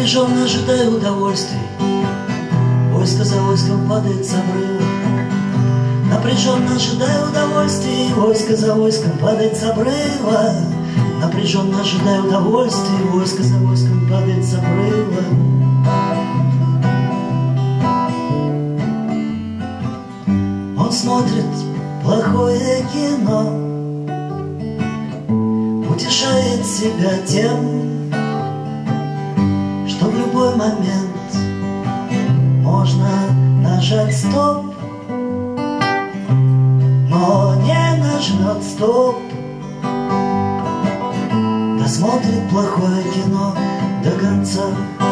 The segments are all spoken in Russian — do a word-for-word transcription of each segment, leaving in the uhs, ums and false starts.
Напряженно ожидаю удовольствий, войско за войском падает с обрыва. Напряженно ожидаю удовольствий, войско за войском падает с обрыва. Напряженно ожидаю удовольствий, войско за войском падает с обрыва. Он смотрит плохое кино, утешает себя тем, что в любой момент можно нажать стоп, но не нажмет стоп. Досмотрит плохое кино до конца.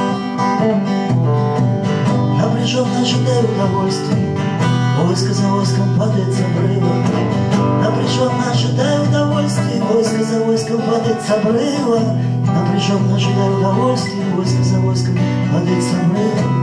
Напряженно ожидаю удовольствий, войско за войском падает с обрыва. Напряженно ожидаю удовольствий, войско за войском падает с обрыва. Напряженно ожидаю удовольствий, войско за войском падает с обрыва.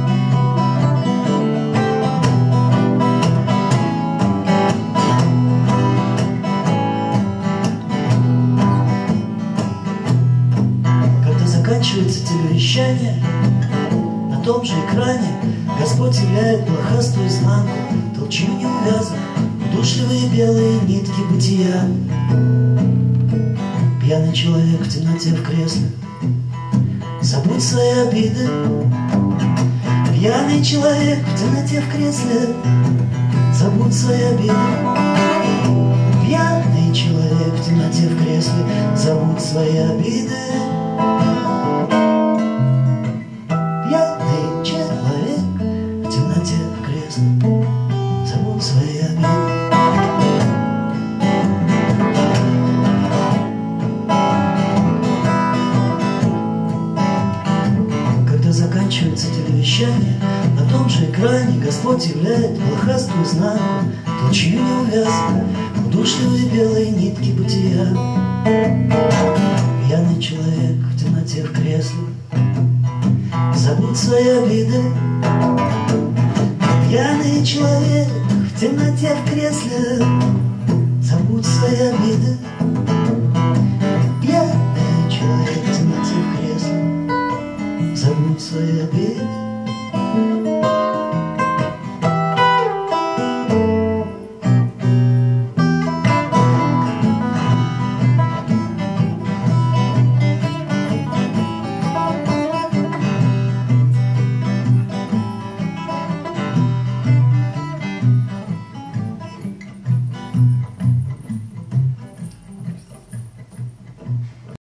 Заканчивается телевещание, на том же экране Господь являет блохастую изнанку, толчью неувязок, удушливые белые нитки бытия. Пьяный человек в темноте в кресле, забудь свои обиды. Пьяный человек в темноте в кресле, забудь свои обиды. Пьяный человек в темноте в кресле, забудь свои обиды. Пьяный человек в темноте в кресле, забудь свои обиды. Когда заканчивается телевещание, на том же экране Господь являет блохастую изнанку, толчью неувязок, удушливые белые нитки бытия. Пьяный человек в темноте в кресле, забудь свои обиды. Пьяный человек в темноте в кресле, забудь свои обиды. Пьяный человек в темноте в кресле, забудь свои обиды.